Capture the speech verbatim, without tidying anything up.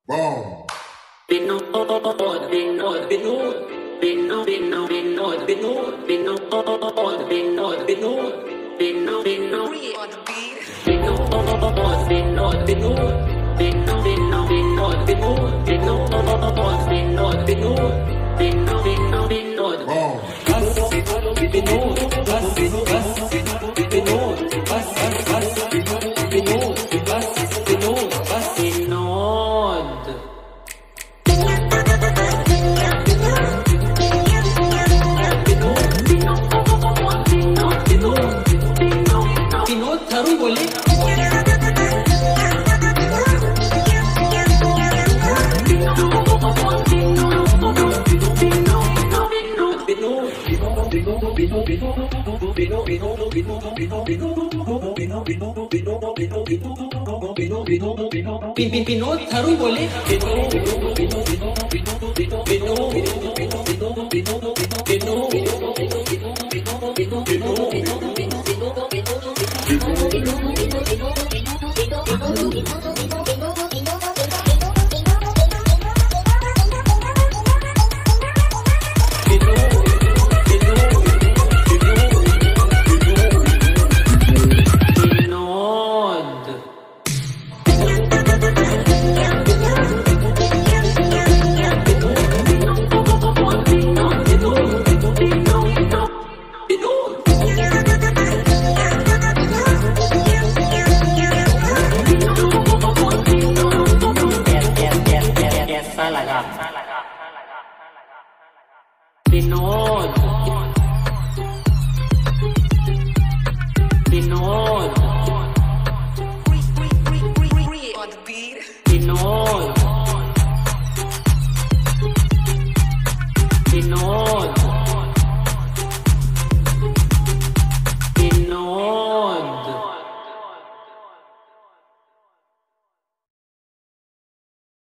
Boom. Binod, binod, binod, binod, binod, binod, binod, binod, binod, binod, binod, binod, binod, on the beat. binod, binod, binod, binod, binod, binod, binod, binod, binod, binod, binod, binod, binod. Boom. Binod Tharu बोले Binod Tharu बोले